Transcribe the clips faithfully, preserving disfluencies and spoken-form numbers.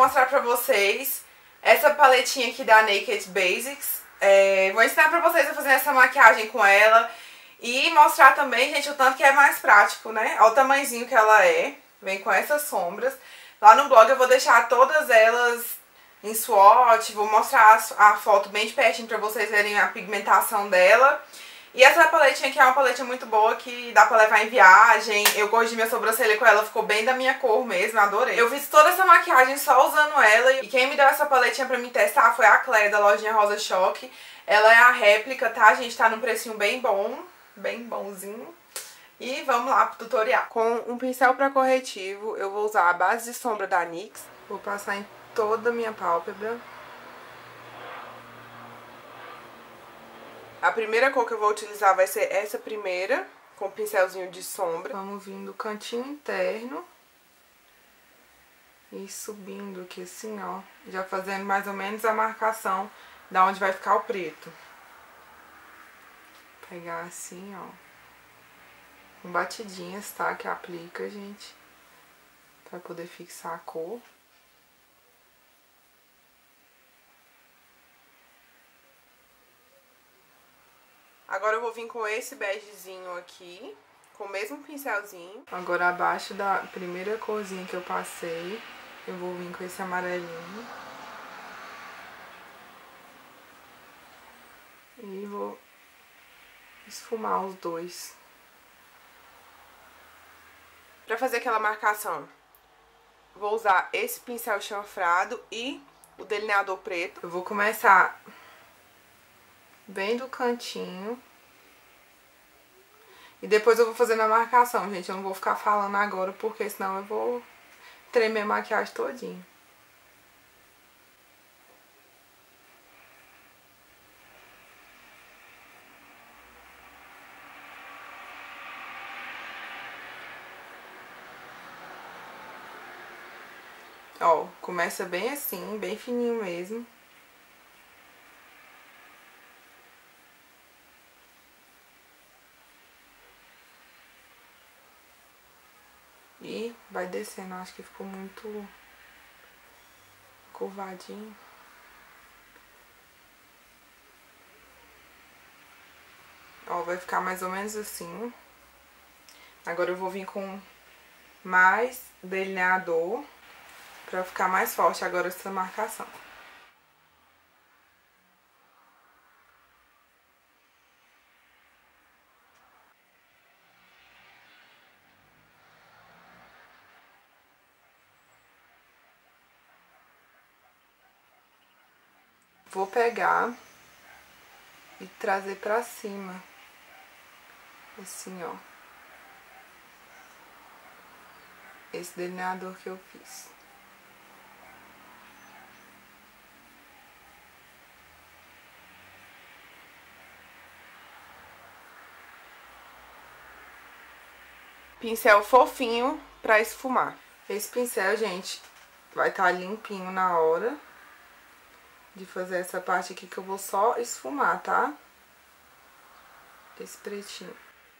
mostrar pra vocês essa paletinha aqui da Naked Basics. É, vou ensinar pra vocês a fazer essa maquiagem com ela e mostrar também, gente, o tanto que é mais prático, né? Olha o tamanhozinho que ela é. Vem com essas sombras. Lá no blog eu vou deixar todas elas em swatch, vou mostrar a foto bem de pertinho pra vocês verem a pigmentação dela. E essa paletinha aqui é uma paletinha muito boa que dá pra levar em viagem. Eu corrigi minha sobrancelha com ela, ficou bem da minha cor mesmo, adorei. Eu fiz toda essa maquiagem só usando ela e quem me deu essa paletinha pra me testar foi a Claire da lojinha Rosa Choque. Ela é a réplica, tá, gente? Tá num precinho bem bom, bem bonzinho. E vamos lá pro tutorial. Com um pincel pra corretivo, eu vou usar a base de sombra da NYX. Vou passar em toda a minha pálpebra. A primeira cor que eu vou utilizar vai ser essa primeira, com o pincelzinho de sombra. Vamos vir do cantinho interno. E subindo aqui assim, ó. Já fazendo mais ou menos a marcação da onde vai ficar o preto. Pegar assim, ó. Com batidinhas, tá? Que aplica, gente. Pra poder fixar a cor. Agora eu vou vir com esse begezinho aqui, com o mesmo pincelzinho. Agora abaixo da primeira corzinha que eu passei, eu vou vir com esse amarelinho. E vou esfumar os dois. Pra fazer aquela marcação, vou usar esse pincel chanfrado e o delineador preto. Eu vou começar bem do cantinho. E depois eu vou fazendo a marcação, gente. Eu não vou ficar falando agora, porque senão eu vou tremer a maquiagem todinha. Ó, começa bem assim, bem fininho mesmo. E vai descendo, acho que ficou muito curvadinho. Ó, vai ficar mais ou menos assim. Agora eu vou vir com mais delineador pra ficar mais forte agora essa marcação. Vou pegar e trazer pra cima, assim, ó, esse delineador que eu fiz. Pincel fofinho pra esfumar. Esse pincel, gente, vai estar limpinho na hora de fazer essa parte aqui que eu vou só esfumar, tá? Esse pretinho.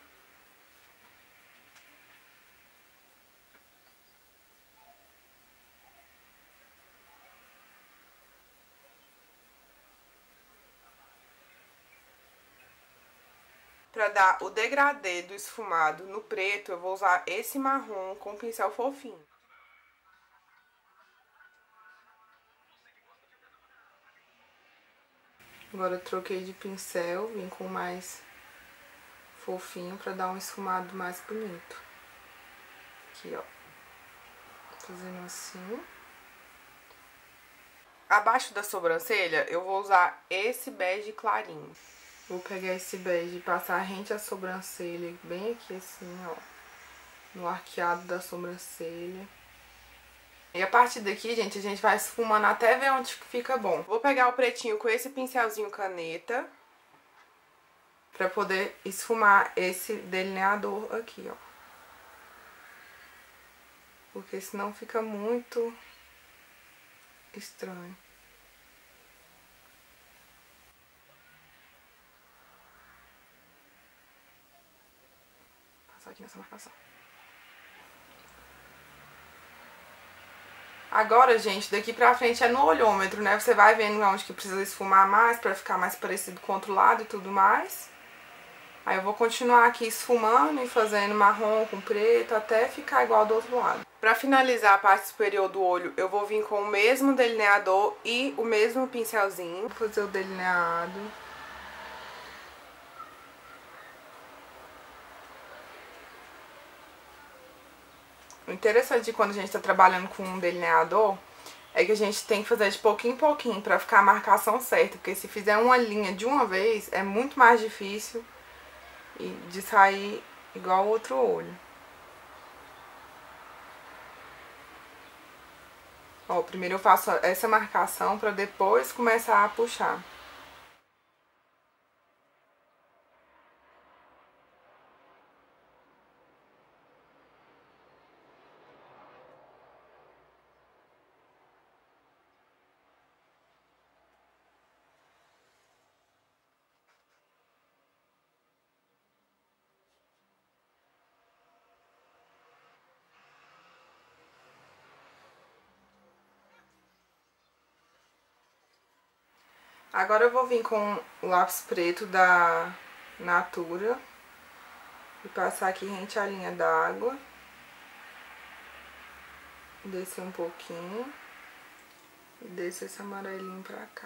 Pra dar o degradê do esfumado no preto, eu vou usar esse marrom com pincel fofinho. Agora eu troquei de pincel, vim com mais fofinho pra dar um esfumado mais bonito. Aqui, ó. Fazendo assim. Abaixo da sobrancelha, eu vou usar esse bege clarinho. Vou pegar esse bege e passar rente à sobrancelha, bem aqui assim, ó. No arqueado da sobrancelha. E a partir daqui, gente, a gente vai esfumando até ver onde fica bom. Vou pegar o pretinho com esse pincelzinho caneta. Pra poder esfumar esse delineador aqui, ó. Porque senão fica muito estranho. Vou passar aqui nessa marcação. Agora, gente, daqui pra frente é no olhômetro, né? Você vai vendo onde que precisa esfumar mais pra ficar mais parecido com o outro lado e tudo mais. Aí eu vou continuar aqui esfumando e fazendo marrom com preto até ficar igual do outro lado. Pra finalizar a parte superior do olho, eu vou vir com o mesmo delineador e o mesmo pincelzinho. Vou fazer o delineado. O interessante de quando a gente tá trabalhando com um delineador é que a gente tem que fazer de pouquinho em pouquinho pra ficar a marcação certa. Porque se fizer uma linha de uma vez, é muito mais difícil de sair igual o outro olho. Ó, primeiro eu faço essa marcação pra depois começar a puxar. Agora eu vou vir com o lápis preto da Natura e passar aqui rente à linha d'água. Descer um pouquinho e descer esse amarelinho pra cá.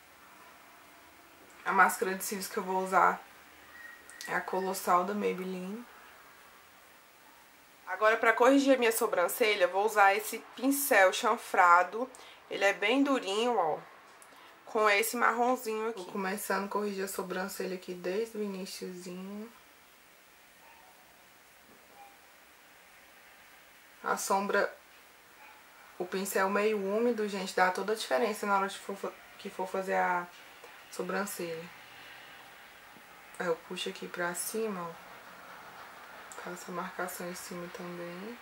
A máscara de cílios que eu vou usar é a Colossal da Maybelline. Agora, pra corrigir a minha sobrancelha, vou usar esse pincel chanfrado. Ele é bem durinho, ó. Com esse marronzinho aqui. Vou começando a corrigir a sobrancelha aqui desde o iniciozinho. A sombra, o pincel meio úmido, gente, dá toda a diferença na hora de for, que for fazer a sobrancelha. Aí eu puxo aqui pra cima, ó. Faço a marcação em cima também.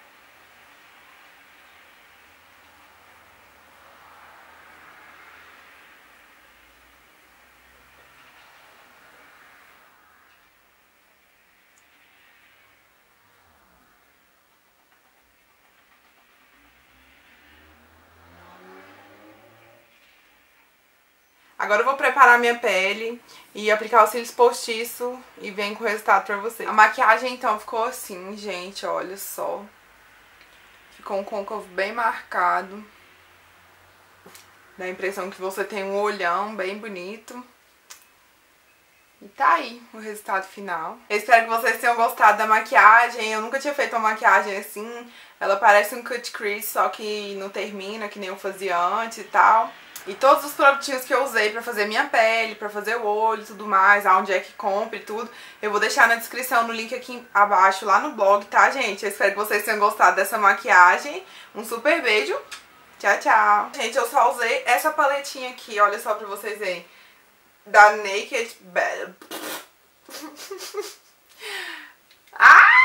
Agora eu vou preparar minha pele e aplicar os cílios postiço e venho com o resultado pra vocês. A maquiagem então ficou assim, gente, olha só. Ficou um côncavo bem marcado. Dá a impressão que você tem um olhão bem bonito. E tá aí o resultado final. Eu espero que vocês tenham gostado da maquiagem. Eu nunca tinha feito uma maquiagem assim. Ela parece um cut crease, só que não termina, que nem eu fazia antes e tal. E todos os produtinhos que eu usei pra fazer minha pele, pra fazer o olho e tudo mais, aonde é que compra e tudo, eu vou deixar na descrição, no link aqui abaixo, lá no blog, tá, gente? Eu espero que vocês tenham gostado dessa maquiagem. Um super beijo. Tchau, tchau. Gente, eu só usei essa paletinha aqui, olha só pra vocês verem. Da Naked Bad. Ah!